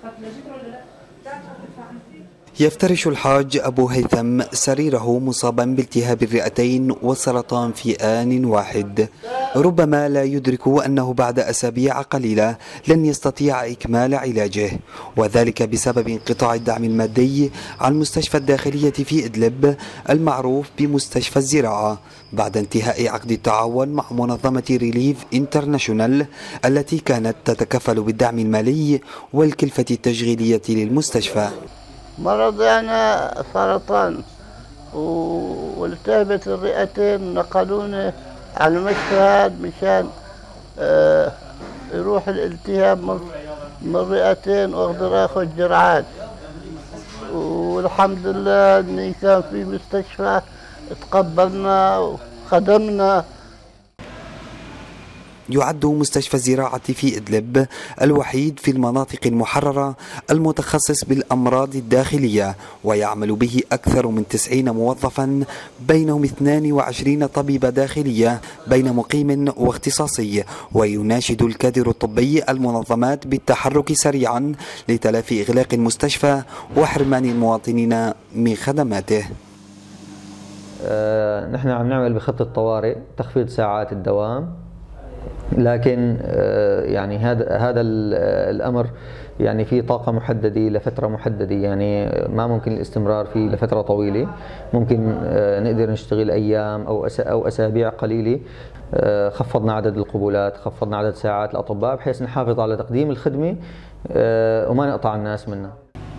يفترش الحاج أبو هيثم سريره مصابا بالتهاب الرئتين وسرطان في آن واحد. ربما لا يدرك أنه بعد أسابيع قليلة لن يستطيع إكمال علاجه، وذلك بسبب انقطاع الدعم المادي عن مستشفى الداخلية في إدلب المعروف بمستشفى الزراعة بعد انتهاء عقد التعاون مع منظمة ريليف انترناشونال التي كانت تتكفل بالدعم المالي والكلفة التشغيلية للمستشفى. مرض أنا سرطان والتهبت الرئتين، نقلوني على المشفى مشان يروح الالتهاب من الرئتين واقدر اخذ جرعات. والحمد لله اني كان في مستشفى تقبلنا وخدمنا. يعد مستشفى الزراعة في إدلب الوحيد في المناطق المحررة المتخصص بالأمراض الداخلية، ويعمل به أكثر من 90 موظفا بينهم 22 طبيبة داخلية بين مقيم واختصاصي، ويناشد الكادر الطبي المنظمات بالتحرك سريعا لتلافي إغلاق المستشفى وحرمان المواطنين من خدماته. نحن عم نعمل بخطة طوارئ تخفيض ساعات الدوام، لكن يعني هذا الأمر يعني في طاقة محددة لفترة محددة، يعني ما ممكن الاستمرار فيه لفترة طويلة، ممكن نقدر نشتغل أيام أو أسابيع قليلة. خفضنا عدد القبولات، خفضنا عدد ساعات الأطباء بحيث نحافظ على تقديم الخدمة وما نقطع الناس منها.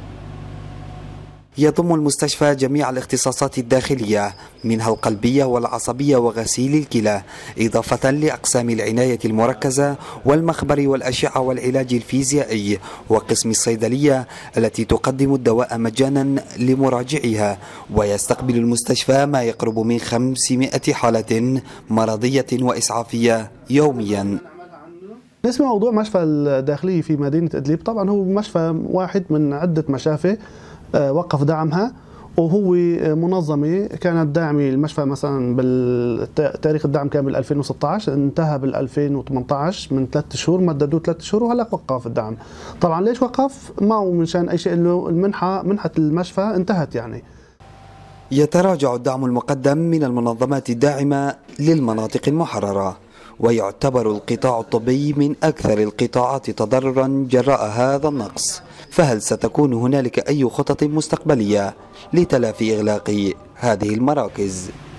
يضم المستشفى جميع الاختصاصات الداخلية منها القلبية والعصبية وغسيل الكلى، إضافة لأقسام العناية المركزة والمخبر والأشعة والعلاج الفيزيائي وقسم الصيدلية التي تقدم الدواء مجانا لمراجعيها. ويستقبل المستشفى ما يقرب من 500 حالة مرضية وإسعافية يوميا. بالنسبة لموضوع مشفى الداخلية في مدينة إدلب، طبعا هو مشفى واحد من عدة مشافي وقف دعمها، وهو منظمة كانت داعمة المشفى مثلا بالتاريخ الدعم كان بال 2016، انتهى بال 2018 من 3 شهور، مددوه 3 شهور وهلا وقف الدعم. طبعا ليش وقف؟ ما هو منشان أي شيء، إنه منحة المشفى انتهت يعني. يتراجع الدعم المقدم من المنظمات الداعمة للمناطق المحررة، ويعتبر القطاع الطبي من أكثر القطاعات تضررا جراء هذا النقص. فهل ستكون هنالك أي خطط مستقبلية لتلافي إغلاق هذه المراكز؟